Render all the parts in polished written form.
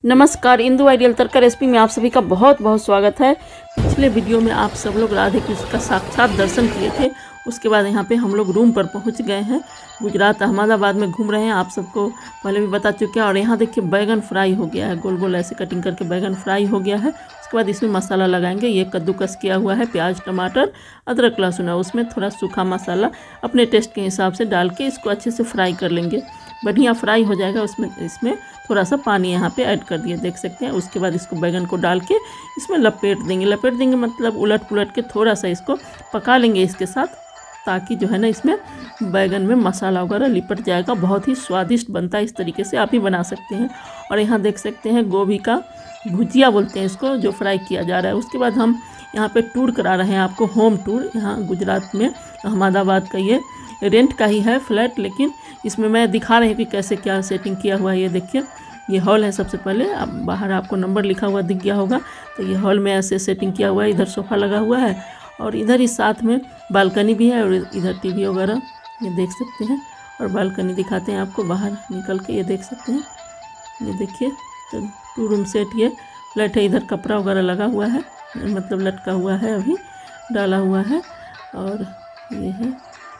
नमस्कार, इंदु आइडियल तड़का रेसिपी में आप सभी का बहुत बहुत स्वागत है। पिछले वीडियो में आप सब लोग राधे कृष्ण का साक्षात दर्शन किए थे। उसके बाद यहाँ पे हम लोग रूम पर पहुँच गए हैं। गुजरात अहमदाबाद में घूम रहे हैं, आप सबको पहले भी बता चुके हैं। और यहाँ देखिए बैगन फ्राई हो गया है, गोल गोल ऐसे कटिंग करके बैगन फ्राई हो गया है। उसके बाद इसमें मसाला लगाएंगे। ये कद्दूकस किया हुआ है, प्याज टमाटर अदरक लहसुन है, उसमें थोड़ा सूखा मसाला अपने टेस्ट के हिसाब से डाल के इसको अच्छे से फ्राई कर लेंगे। बढ़िया फ्राई हो जाएगा। इसमें थोड़ा सा पानी यहाँ पे ऐड कर दिए, देख सकते हैं। उसके बाद इसको बैगन को डाल के इसमें लपेट देंगे मतलब उलट पुलट के थोड़ा सा इसको पका लेंगे इसके साथ, ताकि जो है ना इसमें बैगन में मसाला वगैरह लिपट जाएगा। बहुत ही स्वादिष्ट बनता है। इस तरीके से आप ही बना सकते हैं। और यहाँ देख सकते हैं गोभी का भुजिया बोलते हैं इसको, जो फ्राई किया जा रहा है। उसके बाद हम यहाँ पे टूर करा रहे हैं आपको, होम टूर। यहाँ गुजरात में अहमदाबाद का ये रेंट का ही है फ्लैट, लेकिन इसमें मैं दिखा रही हूँ कि कैसे क्या सेटिंग किया हुआ है। ये देखिए, ये हॉल है। सबसे पहले अब बाहर आपको नंबर लिखा हुआ दिख गया होगा, तो ये हॉल में ऐसे सेटिंग किया हुआ है। इधर सोफ़ा लगा हुआ है और इधर ही साथ में बालकनी भी है और इधर टीवी वगैरह ये देख सकते हैं। और बालकनी दिखाते हैं आपको बाहर निकल के, ये देख सकते हैं। ये देखिए, तो 2 रूम सेट ये फ्लैट है। इधर कपड़ा वगैरह लगा हुआ है, मतलब लटका हुआ है, अभी डाला हुआ है। और ये है,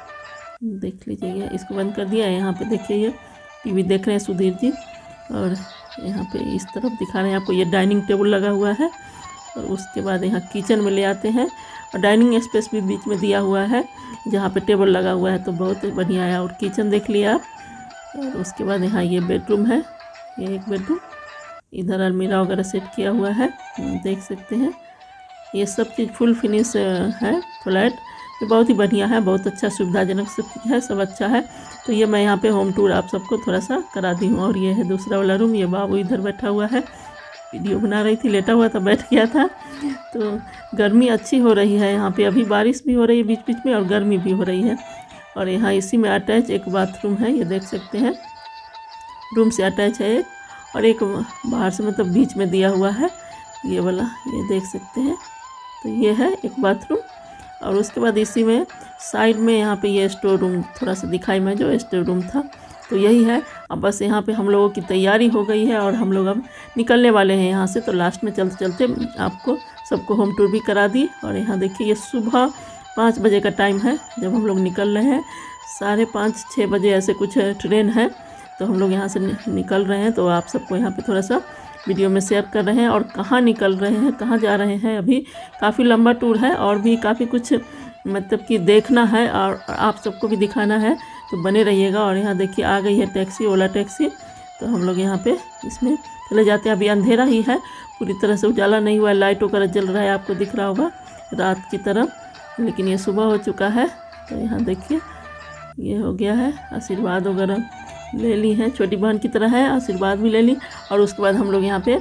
देख लीजिए। इसको बंद कर दिया है। यहाँ पे देखिए ये टीवी देख रहे हैं सुधीर जी। और यहाँ पे इस तरफ दिखा रहे हैं आपको, ये डाइनिंग टेबल लगा हुआ है। और उसके बाद यहाँ किचन में ले आते हैं और डाइनिंग स्पेस भी बीच में दिया हुआ है, जहाँ पे टेबल लगा हुआ है, तो बहुत बढ़िया है। और किचन देख लिया आप। और उसके बाद यहाँ ये बेडरूम है, ये एक बेडरूम। इधर अलमीरा वगैरह सेट किया हुआ है, देख सकते हैं। ये सब चीज़ फुल फिनिश है फ्लैट। ये बहुत ही बढ़िया है, बहुत अच्छा सुविधाजनक सब चीज़ है, सब अच्छा है। तो ये मैं यहाँ पे होम टूर आप सबको थोड़ा सा करा दी हूँ। और ये है दूसरा वाला रूम। ये बाबू इधर बैठा हुआ है, वीडियो बना रही थी, लेटा हुआ था, बैठ गया था। तो गर्मी अच्छी हो रही है यहाँ पे, अभी बारिश भी हो रही है बीच बीच में और गर्मी भी हो रही है। और यहाँ इसी में अटैच एक बाथरूम है, ये देख सकते हैं। रूम से अटैच है एक, और एक बाहर से मतलब बीच में दिया हुआ है ये वाला, ये देख सकते हैं। तो ये है एक बाथरूम। और उसके बाद इसी में साइड में यहाँ पे ये स्टोर रूम थोड़ा सा दिखाई में, जो स्टोर रूम था। तो यही है। अब बस यहाँ पे हम लोगों की तैयारी हो गई है और हम लोग अब निकलने वाले हैं यहाँ से। तो लास्ट में चलते चलते आपको सबको होम टूर भी करा दी। और यहाँ देखिए, ये सुबह 5 बजे का टाइम है जब हम लोग निकल रहे हैं। 5:30-6 बजे ऐसे कुछ ट्रेन है, तो हम लोग यहाँ से निकल रहे हैं। तो आप सबको यहाँ पर थोड़ा सा वीडियो में शेयर कर रहे हैं। और कहाँ निकल रहे हैं, कहाँ जा रहे हैं, अभी काफ़ी लंबा टूर है और भी काफ़ी कुछ मतलब कि देखना है और आप सबको भी दिखाना है, तो बने रहिएगा। और यहाँ देखिए आ गई है टैक्सी, ओला टैक्सी। तो हम लोग यहाँ पे इसमें चले जाते हैं। अभी अंधेरा ही है, पूरी तरह से उजाला नहीं हुआ है, लाइट वगैरह जल रहा है, आपको दिख रहा होगा रात की तरह, लेकिन ये सुबह हो चुका है। तो यहाँ देखिए ये हो गया है। आशीर्वाद वगैरह ले ली है, छोटी बहन की तरह है, आशीर्वाद भी ले ली। और उसके बाद हम लोग यहाँ पे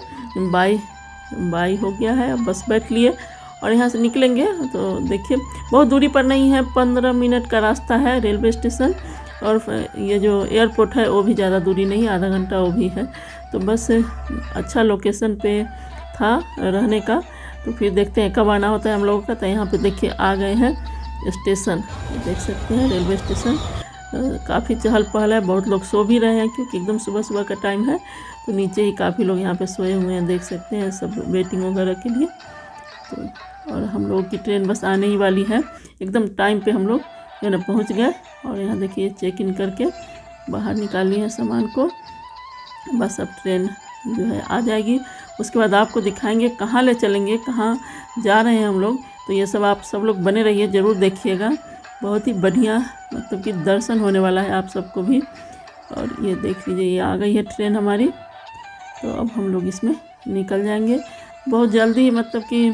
बाई हो गया है, बस बैठ लिए और यहाँ से निकलेंगे। तो देखिए बहुत दूरी पर नहीं है, 15 मिनट का रास्ता है रेलवे स्टेशन। और ये जो एयरपोर्ट है वो भी ज़्यादा दूरी नहीं, आधा घंटा वो भी है। तो बस अच्छा लोकेशन पे था रहने का। तो फिर देखते हैं कब आना होता है हम लोगों का। तो यहाँ पे देखिए आ गए हैं स्टेशन, देख सकते हैं रेलवे स्टेशन। काफ़ी चहल पहल है, बहुत लोग सो भी रहे हैं क्योंकि एकदम सुबह सुबह का टाइम है। तो नीचे ही काफ़ी लोग यहाँ पे सोए हुए हैं, देख सकते हैं, सब वेटिंग वगैरह के लिए। तो और हम लोगों की ट्रेन बस आने ही वाली है, एकदम टाइम पे हम लोग जो है पहुँच गए। और यहाँ देखिए चेक इन करके बाहर निकाली है सामान को। बस अब ट्रेन जो है आ जाएगी। उसके बाद आपको दिखाएंगे कहाँ ले चलेंगे, कहाँ जा रहे हैं हम लोग। तो ये सब आप सब लोग बने रहिए, ज़रूर देखिएगा। बहुत ही बढ़िया मतलब कि दर्शन होने वाला है आप सबको भी। और ये देख लीजिए, ये आ गई है ट्रेन हमारी। तो अब हम लोग इसमें निकल जाएंगे बहुत जल्दी, मतलब कि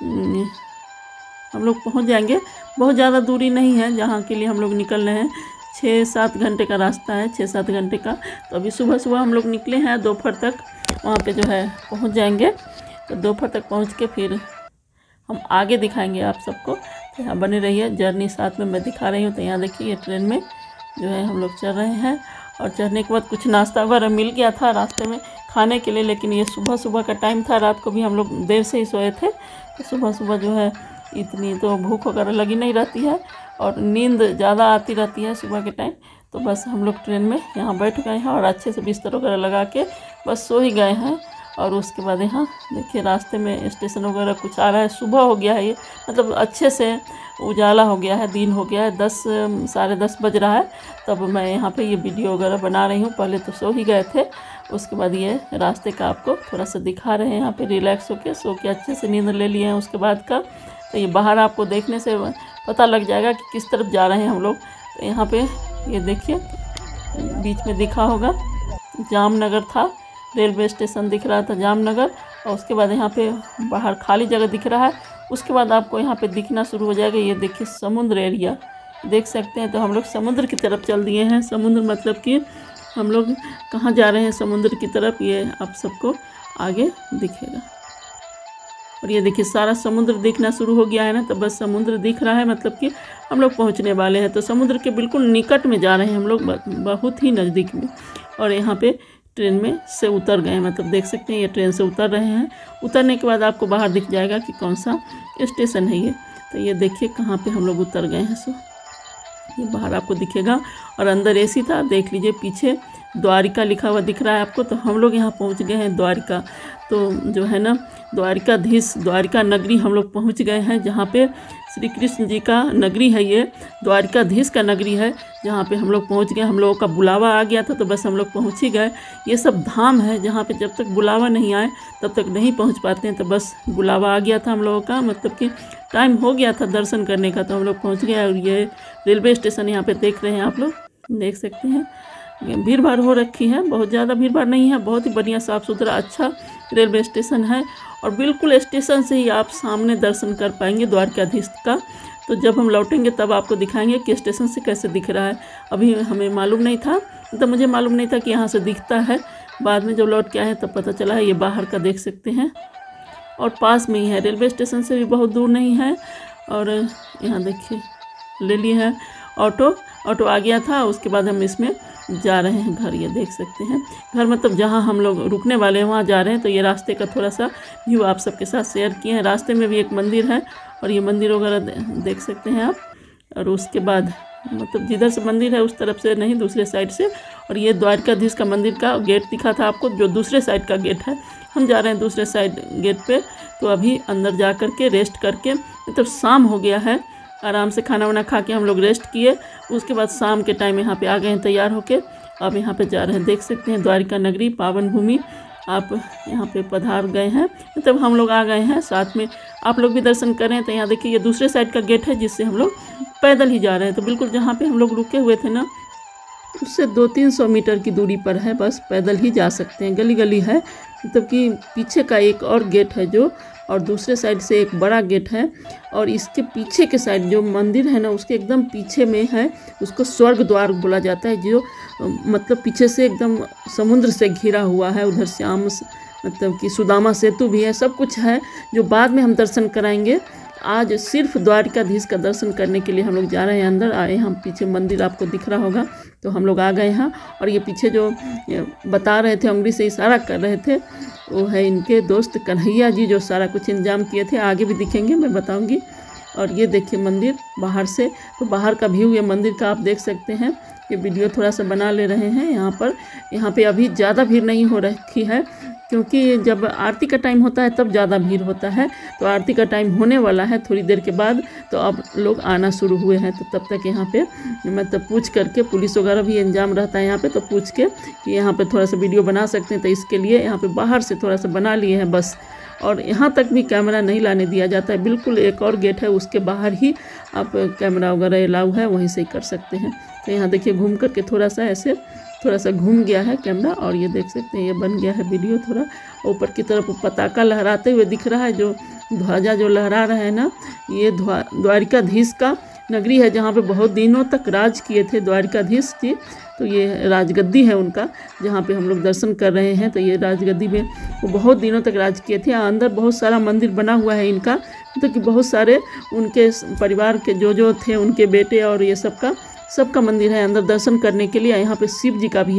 हम लोग पहुंच जाएंगे। बहुत ज़्यादा दूरी नहीं है जहाँ के लिए हम लोग निकल रहे हैं। 6-7 घंटे का रास्ता है, 6-7 घंटे का। तो अभी सुबह सुबह हम लोग निकले हैं, दोपहर तक वहाँ पे जो है पहुँच जाएंगे। तो दोपहर तक पहुँच के फिर हम आगे दिखाएंगे आप सबको। तो यहाँ बने रहिए, जर्नी साथ में मैं दिखा रही हूँ। तो यहाँ देखिए ये ट्रेन में जो है हम लोग चल रहे हैं। और चढ़ने के बाद कुछ नाश्ता वगैरह मिल गया था रास्ते में खाने के लिए, लेकिन ये सुबह सुबह का टाइम था, रात को भी हम लोग देर से ही सोए थे। तो सुबह सुबह जो है इतनी तो भूख वगैरह लगी नहीं रहती है और नींद ज़्यादा आती रहती है सुबह के टाइम। तो बस हम लोग ट्रेन में यहाँ बैठ गए हैं और अच्छे से बिस्तर वगैरह लगा के बस सो ही गए हैं। और उसके बाद यहाँ देखिए रास्ते में स्टेशन वगैरह कुछ आ रहा है। सुबह हो गया है, ये मतलब अच्छे से उजाला हो गया है, दिन हो गया है, 10 साढ़े 10 बज रहा है। तब मैं यहाँ पे ये वीडियो वगैरह बना रही हूँ। पहले तो सो ही गए थे, उसके बाद ये रास्ते का आपको थोड़ा सा दिखा रहे हैं। यहाँ पे रिलैक्स होके सो के अच्छे से नींद ले लिए हैं उसके बाद का। तो ये बाहर आपको देखने से पता लग जाएगा कि किस तरफ जा रहे हैं हम लोग। तो यहाँ पे ये देखिए बीच में दिखा होगा जामनगर था, रेलवे स्टेशन दिख रहा था जामनगर। और उसके बाद यहाँ पे बाहर खाली जगह दिख रहा है। उसके बाद आपको यहाँ पे दिखना शुरू हो जाएगा, ये देखिए समुद्र एरिया देख सकते हैं। तो हम लोग समुद्र की तरफ चल दिए हैं। समुद्र मतलब कि हम लोग कहाँ जा रहे हैं समुद्र की तरफ, ये आप सबको आगे दिखेगा। और ये देखिए सारा समुद्र दिखना शुरू हो गया है ना। तो बस समुद्र दिख रहा है मतलब कि हम लोग पहुंचने वाले हैं। तो समुद्र के बिल्कुल निकट में जा रहे हैं हम लोग, बहुत ही नज़दीक में। और यहाँ पे ट्रेन में से उतर गए हैं, मतलब देख सकते हैं ये ट्रेन से उतर रहे हैं। उतरने के बाद आपको बाहर दिख जाएगा कि कौन सा स्टेशन है ये। तो ये देखिए कहाँ पे हम लोग उतर गए हैं। सो ये बाहर आपको दिखेगा। और अंदर एसी था, देख लीजिए पीछे द्वारिका लिखा हुआ दिख रहा है आपको। तो हम लोग यहाँ पहुँच गए हैं द्वारिका। तो जो है ना द्वारिकाधीश, द्वारिका नगरी हम लोग पहुँच गए हैं, जहाँ पे श्री कृष्ण जी का नगरी है। ये द्वारिकाधीश का नगरी है, जहाँ पे हम लोग पहुँच गए। हम लोगों का बुलावा आ गया था तो बस हम लोग पहुँच ही गए। ये सब धाम है जहाँ पे जब तक बुलावा नहीं आए तब तक नहीं पहुँच पाते हैं। तो बस बुलावा आ गया था हम लोगों का, मतलब कि टाइम हो गया था दर्शन करने का, तो हम लोग पहुँच गए। और ये रेलवे स्टेशन यहाँ पे देख रहे हैं आप लोग, देख सकते हैं भीड़ भाड़ हो रखी है, बहुत ज़्यादा भीड़ भाड़ नहीं है। बहुत ही बढ़िया साफ़ सुथरा अच्छा रेलवे स्टेशन है। और बिल्कुल स्टेशन से ही आप सामने दर्शन कर पाएंगे द्वारकाधीश का। तो जब हम लौटेंगे तब आपको दिखाएंगे कि स्टेशन से कैसे दिख रहा है। अभी हमें मालूम नहीं था, तो मुझे मालूम नहीं था कि यहाँ से दिखता है। बाद में जब लौट के आए तब पता चला है। ये बाहर का देख सकते हैं और पास में ही है, रेलवे स्टेशन से भी बहुत दूर नहीं है। और यहाँ देखिए ले लिए है ऑटो आ गया था। उसके बाद हम इसमें जा रहे हैं घर, ये देख सकते हैं घर मतलब जहां हम लोग रुकने वाले हैं वहां जा रहे हैं। तो ये रास्ते का थोड़ा सा व्यू आप सबके साथ शेयर किए हैं। रास्ते में भी एक मंदिर है और ये मंदिर वगैरह देख सकते हैं आप। और उसके बाद मतलब जिधर से मंदिर है उस तरफ से नहीं, दूसरे साइड से। और ये द्वारकाधीश का मंदिर का गेट दिखा था आपको, जो दूसरे साइड का गेट है। हम जा रहे हैं दूसरे साइड गेट पे। तो अभी अंदर जा कर के रेस्ट करके, मतलब शाम हो गया है, आराम से खाना वाना खा के हम लोग रेस्ट किए। उसके बाद शाम के टाइम यहाँ पे आ गए हैं तैयार होके। अब यहाँ पे जा रहे हैं, देख सकते हैं द्वारिका नगरी पावन भूमि। आप यहाँ पे पधार गए हैं, मतलब हम लोग आ गए हैं, साथ में आप लोग भी दर्शन करें। तो यहाँ देखिए ये दूसरे साइड का गेट है जिससे हम लोग पैदल ही जा रहे हैं। तो बिल्कुल जहाँ पे हम लोग रुके हुए थे ना, उससे 200-300 मीटर की दूरी पर है, बस पैदल ही जा सकते हैं। गली गली है, मतलब कि पीछे का एक और गेट है जो, और दूसरे साइड से एक बड़ा गेट है। और इसके पीछे के साइड जो मंदिर है ना, उसके एकदम पीछे में है, उसको स्वर्ग द्वार बोला जाता है, जो मतलब पीछे से एकदम समुद्र से घिरा हुआ है। उधर से मतलब कि सुदामा सेतु भी है, सब कुछ है, जो बाद में हम दर्शन कराएंगे। आज सिर्फ द्वारिकाधीश का दर्शन करने के लिए हम लोग जा रहे हैं। अंदर आए हम, पीछे मंदिर आपको दिख रहा होगा। तो हम लोग आ गए हैं। और ये पीछे जो बता रहे थे, उंगली से इशारा कर रहे थे, वो है इनके दोस्त कन्हैया जी, जो सारा कुछ इंतजाम किए थे। आगे भी दिखेंगे, मैं बताऊंगी। और ये देखिए मंदिर बाहर से, तो बाहर का व्यू ये मंदिर का आप देख सकते हैं। ये वीडियो थोड़ा सा बना ले रहे हैं यहाँ पे अभी ज़्यादा भीड़ नहीं हो रखी है, क्योंकि जब आरती का टाइम होता है तब ज़्यादा भीड़ होता है। तो आरती का टाइम होने वाला है थोड़ी देर के बाद, तो अब लोग आना शुरू हुए हैं। तो तब तक यहाँ पे मतलब पूछ करके, पुलिस वगैरह भी इंतजाम रहता है यहाँ पे, तो पूछ के कि यहाँ पे थोड़ा सा वीडियो बना सकते हैं। तो इसके लिए यहाँ पे बाहर से थोड़ा सा बना लिए हैं बस। और यहाँ तक भी कैमरा नहीं लाने दिया जाता है, बिल्कुल एक और गेट है उसके बाहर ही आप कैमरा वगैरह अलाउ है, वहीं से ही कर सकते हैं। तो यहाँ देखिए घूम करके थोड़ा सा ऐसे थोड़ा सा घूम गया है कैमरा। और ये देख सकते हैं ये बन गया है वीडियो। थोड़ा ऊपर की तरफ पताका लहराते हुए दिख रहा है, जो ध्वजा जो लहरा रहा है ना, ये द्वारिकाधीश का नगरी है, जहाँ पे बहुत दिनों तक राज किए थे द्वारिकाधीश जी। तो ये राजगद्दी है उनका, जहाँ पे हम लोग दर्शन कर रहे हैं। तो ये राजगद्दी में वो बहुत दिनों तक राज किए थे। अंदर बहुत सारा मंदिर बना हुआ है इनका, तो कि बहुत सारे उनके परिवार के जो थे, उनके बेटे और ये सबका मंदिर है अंदर दर्शन करने के लिए। यहाँ पे शिव जी का भी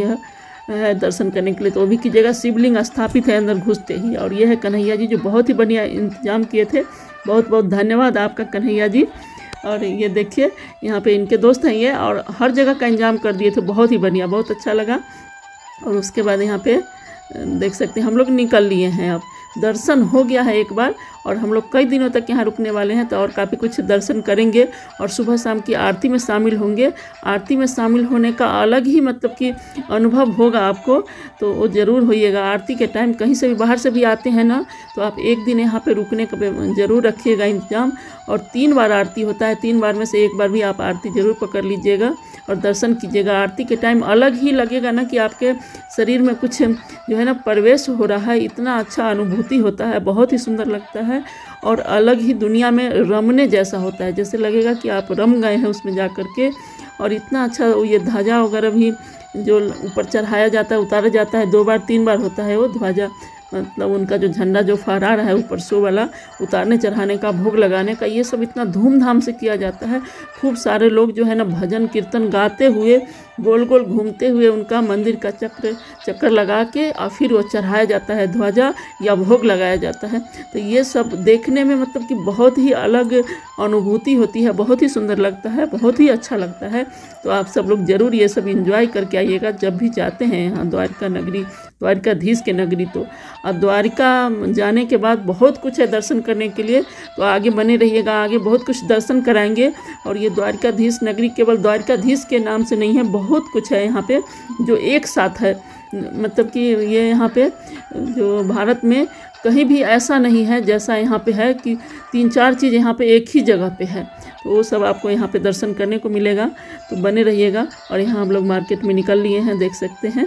है दर्शन करने के लिए, तो वो भी कीजिएगा। शिवलिंग स्थापित है अंदर घुसते ही। और ये है कन्हैया जी, जो बहुत ही बढ़िया इंतजाम किए थे। बहुत बहुत धन्यवाद आपका कन्हैया जी। और ये देखिए यहाँ पे इनके दोस्त हैं ये, और हर जगह का इंतजाम कर दिए थे, बहुत ही बढ़िया, बहुत अच्छा लगा। और उसके बाद यहाँ पे देख सकते हैं हम लोग निकल लिए हैं। अब दर्शन हो गया है एक बार, और हम लोग कई दिनों तक यहाँ रुकने वाले हैं, तो और काफ़ी कुछ दर्शन करेंगे और सुबह शाम की आरती में शामिल होंगे। आरती में शामिल होने का अलग ही मतलब कि अनुभव होगा आपको, तो वो ज़रूर होइएगा। आरती के टाइम कहीं से भी बाहर से भी आते हैं ना, तो आप एक दिन यहाँ पे रुकने का ज़रूर रखिएगा इंतजाम। और 3 बार आरती होता है, 3 बार में से 1 बार भी आप आरती ज़रूर पकड़ लीजिएगा और दर्शन कीजिएगा। आरती के टाइम अलग ही लगेगा ना कि आपके शरीर में कुछ जो है ना प्रवेश हो रहा है, इतना अच्छा अनुभूति होता है, बहुत ही सुंदर लगता है और अलग ही दुनिया में रमने जैसा होता है, जैसे लगेगा कि आप रम गए हैं उसमें जा कर के। और इतना अच्छा ये ध्वजा वगैरह भी जो ऊपर चढ़ाया जाता है, उतारा जाता है, 2 बार 3 बार होता है वो ध्वजा, मतलब उनका जो झंडा जो फहरा रहा है ऊपर शो वाला, उतारने चढ़ाने का, भोग लगाने का, ये सब इतना धूमधाम से किया जाता है। खूब सारे लोग जो है ना भजन कीर्तन गाते हुए, गोल गोल घूमते हुए उनका मंदिर का चक्कर लगा के और फिर वो चढ़ाया जाता है ध्वजा या भोग लगाया जाता है। तो ये सब देखने में मतलब कि बहुत ही अलग अनुभूति होती है, बहुत ही सुंदर लगता है, बहुत ही अच्छा लगता है। तो आप सब लोग ज़रूर ये सब एंजॉय करके आइएगा जब भी जाते हैं यहाँ द्वारका नगरी, द्वारकाधीश के नगरी। तो अब द्वारका जाने के बाद बहुत कुछ है दर्शन करने के लिए, तो आगे बने रहिएगा, आगे बहुत कुछ दर्शन कराएंगे। और ये द्वारकाधीश नगरी केवल द्वारकाधीश के नाम से नहीं है, बहुत कुछ है यहाँ पे जो एक साथ है। मतलब कि ये यहाँ पे जो भारत में कहीं भी ऐसा नहीं है जैसा यहाँ पे है कि 3-4 चीज़ यहाँ पे एक ही जगह पे है, तो वो सब आपको यहाँ पे दर्शन करने को मिलेगा। तो बने रहिएगा। और यहाँ हम लोग मार्केट में निकल लिए हैं, देख सकते हैं।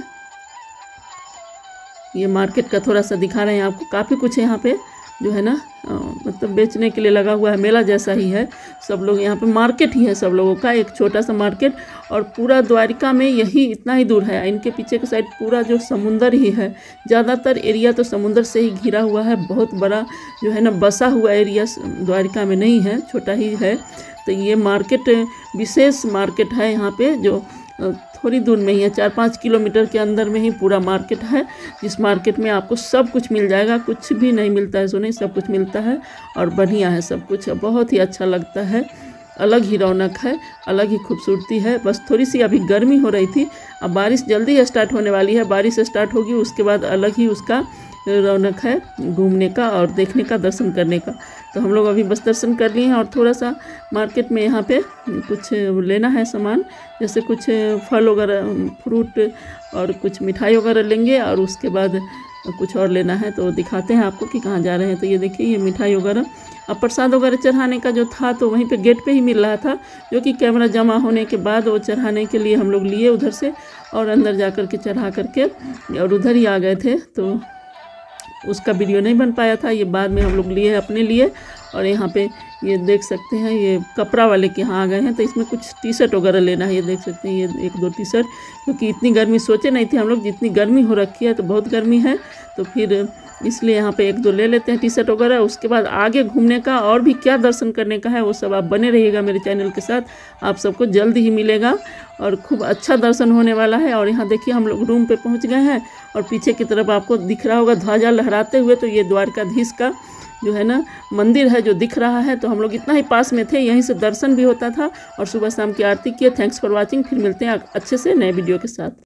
ये मार्केट का थोड़ा सा दिखा रहे हैं आपको, काफ़ी कुछ यहाँ पे जो है ना मतलब बेचने के लिए लगा हुआ है, मेला जैसा ही है। सब लोग यहाँ पे मार्केट ही है सब लोगों का, एक छोटा सा मार्केट। और पूरा द्वारका में यही इतना ही दूर है, इनके पीछे के साइड पूरा जो समुंदर ही है, ज़्यादातर एरिया तो समुंदर से ही घिरा हुआ है। बहुत बड़ा जो है ना बसा हुआ एरिया द्वारका में नहीं है, छोटा ही है। तो ये मार्केट विशेष मार्केट है यहाँ पे, जो थोड़ी दूर में ही है, 4-5 किलोमीटर के अंदर में ही पूरा मार्केट है। जिस मार्केट में आपको सब कुछ मिल जाएगा, कुछ भी नहीं मिलता है सो नहीं, सब कुछ मिलता है और बढ़िया है सब कुछ, बहुत ही अच्छा लगता है। अलग ही रौनक है, अलग ही खूबसूरती है। बस थोड़ी सी अभी गर्मी हो रही थी, अब बारिश जल्दी स्टार्ट होने वाली है। बारिश स्टार्ट होगी उसके बाद अलग ही उसका रौनक है घूमने का और देखने का, दर्शन करने का। तो हम लोग अभी बस दर्शन कर लिए हैं और थोड़ा सा मार्केट में यहाँ पे कुछ लेना है सामान, जैसे कुछ फल वगैरह, फ्रूट और कुछ मिठाई वगैरह लेंगे और उसके बाद कुछ और लेना है। तो दिखाते हैं आपको कि कहाँ जा रहे हैं। तो ये देखिए, ये मिठाई वगैरह, अब प्रसाद वगैरह चढ़ाने का जो था तो वहीं पे गेट पे ही मिल रहा था, जो कि कैमरा जमा होने के बाद वो चढ़ाने के लिए हम लोग लिए उधर से और अंदर जा कर के चढ़ा करके और उधर ही आ गए थे। तो उसका वीडियो नहीं बन पाया था, ये बाद में हम लोग लिए अपने लिए। और यहाँ पे ये देख सकते हैं, ये कपड़ा वाले के यहाँ आ गए हैं, तो इसमें कुछ टी-शर्ट वगैरह लेना है। ये देख सकते हैं, ये 1-2 टी-शर्ट, क्योंकि इतनी गर्मी सोचे नहीं थे हम लोग, जितनी गर्मी हो रखी है तो बहुत गर्मी है, तो फिर इसलिए यहाँ पे 1-2 ले लेते हैं टी-शर्ट वगैरह। उसके बाद आगे घूमने का और भी क्या दर्शन करने का है वो सब आप बने रहिएगा मेरे चैनल के साथ, आप सबको जल्द ही मिलेगा और खूब अच्छा दर्शन होने वाला है। और यहाँ देखिए हम लोग रूम पे पहुँच गए हैं और पीछे की तरफ आपको दिख रहा होगा ध्वजा लहराते हुए, तो ये द्वारकाधीश का जो है ना मंदिर है जो दिख रहा है। तो हम लोग इतना ही पास में थे, यहीं से दर्शन भी होता था और सुबह शाम की आरती किए। थैंक्स फॉर वॉचिंग, फिर मिलते हैं अच्छे से नए वीडियो के साथ।